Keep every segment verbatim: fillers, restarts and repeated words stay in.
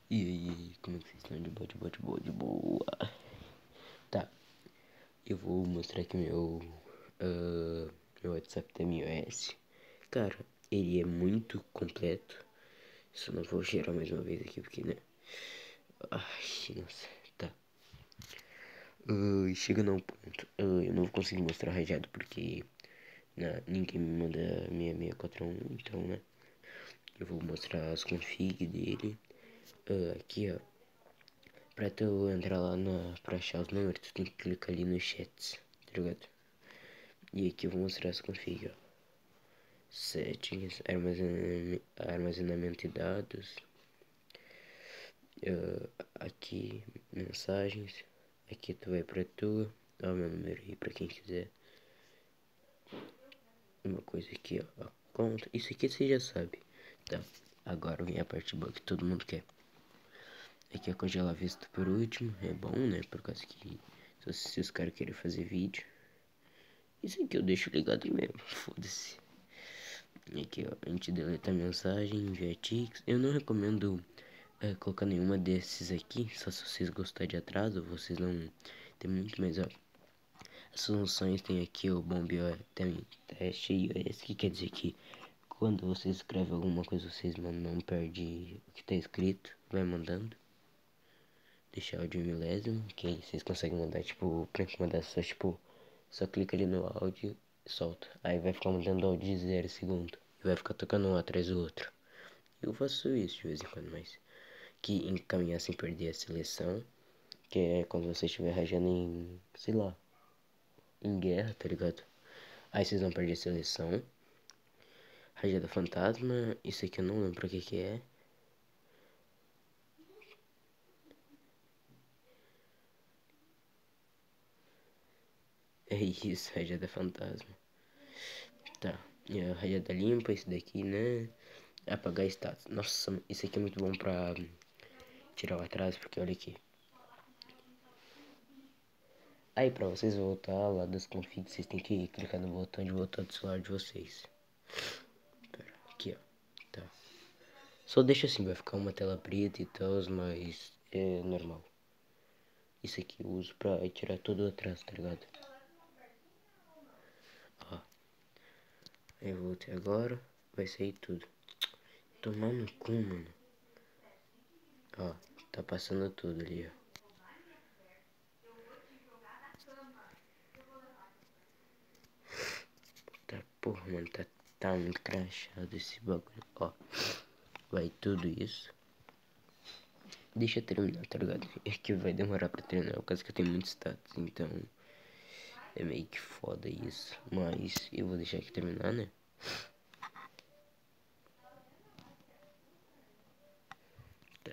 E aí, como é que vocês estão? De boa, de boa, de boa, de boa. Tá, eu vou mostrar aqui meu, uh, meu WhatsApp da M I O S. Cara, ele é muito completo. Só não vou gerar mais uma vez aqui porque, né? Ai, nossa, tá. Uh, chegando ao ponto, uh, eu não vou conseguir mostrar rajado porque né, ninguém me manda seis seis quatro um, então, né? Eu vou mostrar as config dele. Uh, aqui, ó. Pra tu entrar lá na, pra achar os números, tu tem que clicar ali no chat, tá ligado? E aqui eu vou mostrar as config, ó. Settings, armazenamento, armazenamento de dados. Uh, aqui, mensagens. Aqui tu vai pra tu. Dá o meu número aí pra quem quiser. Uma coisa aqui, ó. ó conta. Isso aqui você já sabe. Tá. Agora vem a parte boa que todo mundo quer. Aqui é congelar a vista por último. É bom, né? Por causa que se, se os caras querem fazer vídeo. Isso aqui eu deixo ligado mesmo. Foda-se. Aqui, ó. A gente deleta a mensagem, envia tics. Eu não recomendo é, colocar nenhuma desses aqui. Só se vocês gostarem de atraso. Vocês não. Tem muito mais, ó. As soluções tem aqui o bom bio. Tem teste iOS. Que quer dizer que quando você escreve alguma coisa, vocês mandam, não perde o que tá escrito. Vai mandando. Deixar o de um milésimo. Que aí vocês conseguem mandar, tipo, pra mandar só, tipo. Só clica ali no áudio e solta. Aí vai ficar mandando áudio de zero segundo. E vai ficar tocando um atrás do outro. Eu faço isso de vez em quando, mas que encaminhar sem perder a seleção. Que é quando você estiver rajando em, sei lá, em guerra, tá ligado? Aí vocês vão perder a seleção. Rajada fantasma. Isso aqui eu não lembro pra que que é. É isso, rajada fantasma. Tá. E a rajada limpa, esse daqui, né? Apagar status. Nossa, isso aqui é muito bom pra tirar o atraso, porque olha aqui. Aí pra vocês voltar lá das configs, vocês tem que clicar no botão de voltar do celular de vocês. Pera, aqui ó, tá. Só deixa assim, vai ficar uma tela preta e tal, mas é normal. Isso aqui eu uso pra tirar todo o atraso, tá ligado? Ó, aí eu voltei agora, vai sair tudo. Tomar no cu, mano. Ó, tá passando tudo ali, ó. Tá, porra, mano, tá, tá muito crachado esse bagulho. Ó, vai tudo isso. Deixa eu terminar, tá ligado? É que vai demorar pra terminar, por causa que eu tenho muitos status, então é meio que foda isso. Mas eu vou deixar aqui terminar, né? Tá.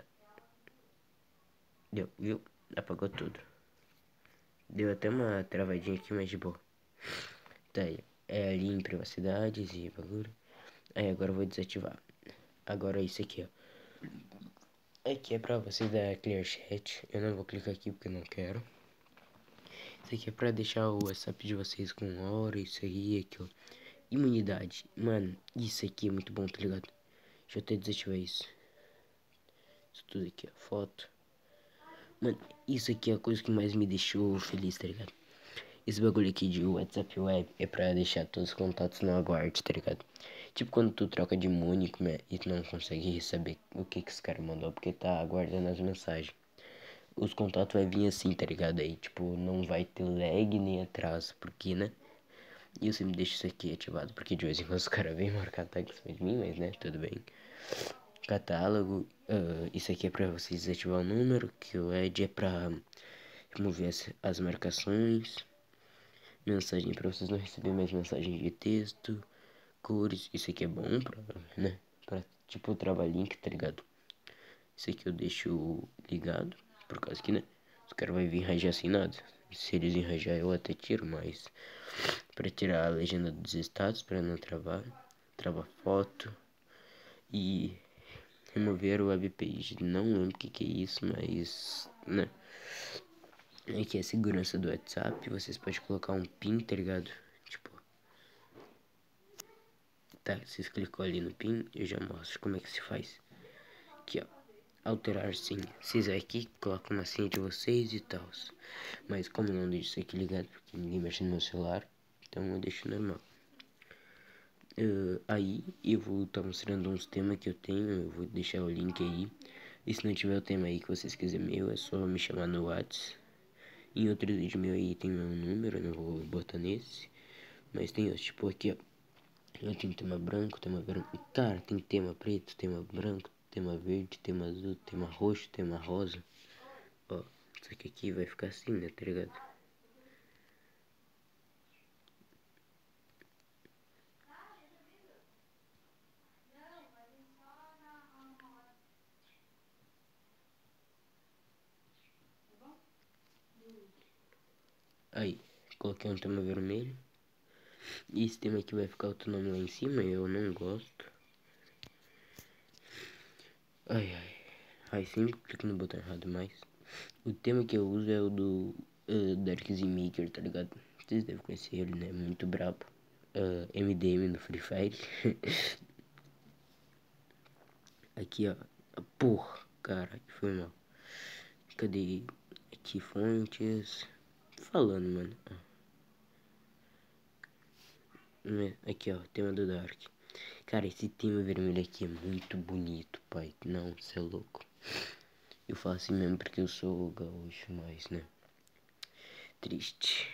Deu, viu? Apagou tudo. Deu até uma travadinha aqui, mas de boa. Tá aí. É ali em privacidades e bagulho. Aí agora eu vou desativar. Agora isso aqui, ó. Aqui é pra você dar clear chat. Eu não vou clicar aqui porque eu não quero. Isso aqui é pra deixar o WhatsApp de vocês com hora. Isso aí, aqui, ó. Imunidade. Mano, isso aqui é muito bom, tá ligado? Deixa eu até desativar isso. Isso tudo aqui, ó. Foto. Mano, isso aqui é a coisa que mais me deixou feliz, tá ligado? Esse bagulho aqui de WhatsApp Web é pra deixar todos os contatos no aguarde, tá ligado? Tipo quando tu troca de único, né, e tu não consegue saber o que que os caras mandou porque tá aguardando as mensagens. Os contatos vai vir assim, tá ligado? Aí, tipo, não vai ter lag nem atraso, porque, né? E eu sempre deixo isso aqui ativado, porque de vez em quando os caras vêm marcar tag de mim, mas, né, tudo bem. Catálogo, uh, isso aqui é pra vocês desativar o número, que o Ed é pra remover as, as marcações. Mensagem para vocês não receberem mais mensagem de texto. Cores, isso aqui é bom pra, né? Pra tipo trabalhinho, tá ligado? Isso aqui eu deixo ligado, por causa que, né? Os caras vão vir rajar sem nada. Se eles enrajar eu até tiro, mas pra tirar a legenda dos status, pra não travar. Travar foto. E remover o webpage. Não lembro o que, que é isso, mas, né? Aqui é a segurança do WhatsApp. Vocês podem colocar um pin, tá ligado? Tipo, tá, vocês clicou ali no pin, eu já mostro como é que se faz. Aqui, ó. alterar senha. Vocês aqui colocam uma senha de vocês e tal. Mas como eu não deixo isso aqui ligado, porque ninguém mexe no meu celular, então eu deixo normal. Uh, aí eu vou estar tá mostrando uns temas que eu tenho, eu vou deixar o link aí. E se não tiver o tema aí que vocês quiserem meu, é só me chamar no WhatsApp. Em outro vídeo meu aí tem meu número, eu não vou botar nesse. Mas tem outros, tipo aqui, ó. Eu tenho tema branco, tema branco. Cara, tem tema preto, tema branco, tema verde, tema azul, tema roxo, tema rosa. Ó, isso aqui, aqui vai ficar assim, né, tá ligado? Aí, coloquei um tema vermelho. E esse tema aqui vai ficar outro nome lá em cima, eu não gosto. Ai, ai. Ai, sempre clico no botão errado, mas... O tema que eu uso é o do uh, Dark Maker, tá ligado? Vocês devem conhecer ele, né? Muito brabo. Uh, M D M no Free Fire. Aqui, ó. Porra, cara, que foi mal. Cadê? Aqui, fontes. Falando, mano. Aqui, ó, tema do Dark. Cara, esse tema vermelho aqui é muito bonito, pai. Não, cê é louco. Eu falo assim mesmo porque eu sou gaúcho, mas, né? Triste.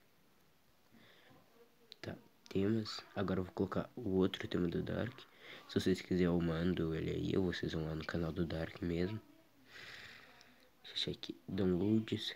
Tá, temas. Agora eu vou colocar o outro tema do Dark. Se vocês quiserem eu mando ele aí, ou vocês vão lá no canal do Dark mesmo. Deixa aqui, downloads.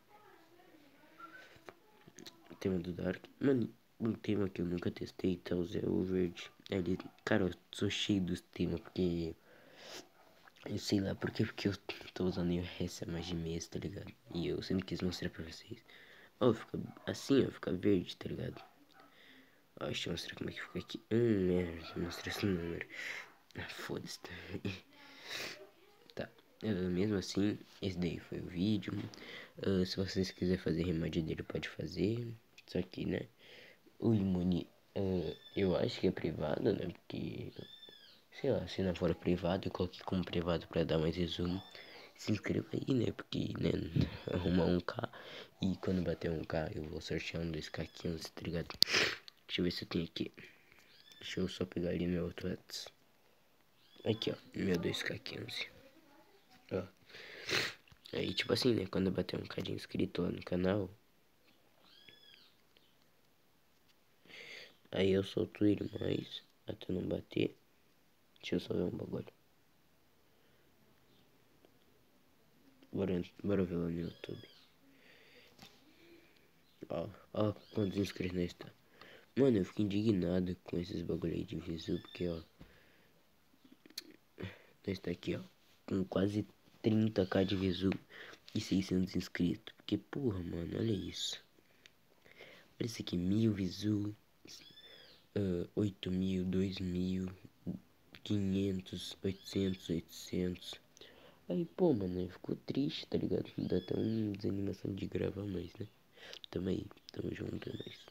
Tema do Dark. Mano, um tema que eu nunca testei, tal, é o verde. Ele, cara, eu sou cheio dos temas, porque... Eu sei lá porque, porque eu tô usando essa mais de mês, tá ligado? E eu sempre quis mostrar pra vocês. Ó, fica assim, ó, fica verde, tá ligado? Ó, deixa eu mostrar como é que fica aqui. Hum, merda, mostrar esse número. Ah, foda-se. Tá, uh, mesmo assim, esse daí foi o vídeo. Uh, se vocês quiserem fazer remédio dele, pode fazer. Só que, né, o Imune, uh, eu acho que é privado, né, porque... Sei lá, se não for privado, eu coloquei como privado pra dar mais resumo. Se inscreva aí, né? Porque, né? Arrumar um K. E quando bater um K, eu vou sortear um dois K quinze, tá ligado? Deixa eu ver se eu tenho aqui. Deixa eu só pegar ali meu outro WhatsApp. Aqui, ó. Meu dois K quinze. Ó. Aí, tipo assim, né? Quando bater um K de inscrito lá no canal. Aí eu solto ele mais. Até não bater. Deixa eu só ver um bagulho. Bora, bora ver lá no YouTube. Ó, ó, quantos inscritos nós tá. Mano, eu fico indignado com esses bagulho aí de visu, porque, ó. Nós tá aqui, ó. Com quase trinta k de visu e seiscentos inscritos. Porque, porra, mano, olha isso. Olha isso aqui, mil visu. Uh, oito mil, dois mil, quinhentos, oitocentos, oitocentos. Aí, pô, mano, ficou triste, tá ligado? Dá até uma desanimação de gravar mais, né? Tamo aí, tamo junto, é nóis.